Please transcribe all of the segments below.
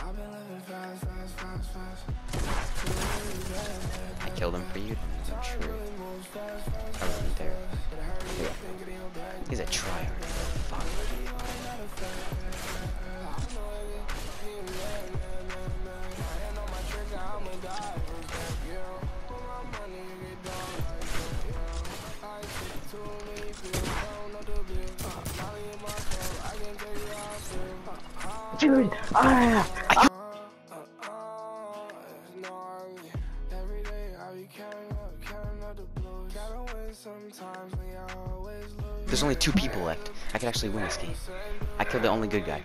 I killed him for you. I'm sure. I wasn't there. Yeah. He's a tryhard. Fuck. Dude, There's only 2 people left. I could actually win this game. I killed the only good guy.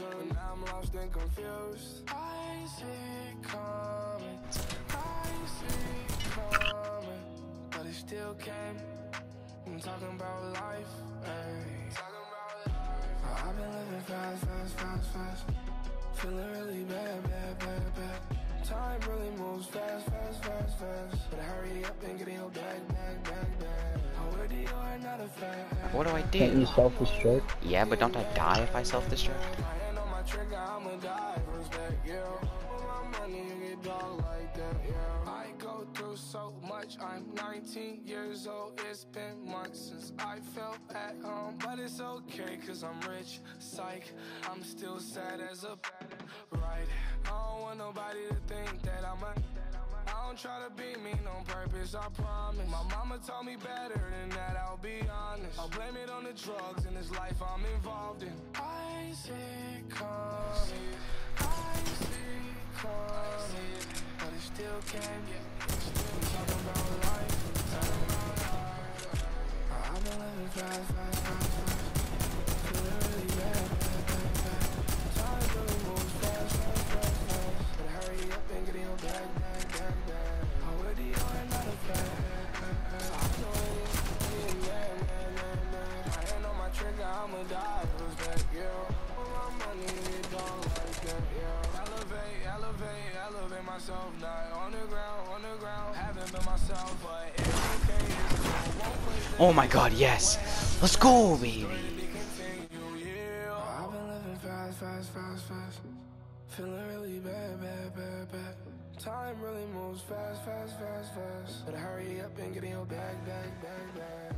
I'm talking about life, ayy. I've been living fast. Feeling really bad. Time really moves fast. But hurry up and get in your bag. Already you are not a fact. What do I do? can't you self-destruct? Yeah, but don't I die if I self-destruct? My hand on my trigger, I'ma die. Respect, yeah. My money, you get dog like that, yeah. I go through so much. I'm 19 years old. It's been months since I felt at home, but it's okay, cause I'm rich. Psych, I'm still sad as a right. I don't want nobody to think that I don't try to be mean on purpose, I promise. My mama told me better than that, I'll be honest. I'll blame it on the drugs in this life I'm involved in. I see it coming, but it still came. I'm talking about life. I've been living fast. Feeling really bad. Time really moves fast. But hurry up and get in your bag. Already you are not a fact. I know it is, man. My hand on my trigger, I'ma die. Respect, yeah. My money, it don't like that, yeah. Elevate myself, not on the ground. Haven't been myself, but it's okay. It's cool. Won't quit. Oh my god, yes! Let's go, baby! I've been living fast. Feeling really bad. Time really moves fast. But hurry up and get in your bag.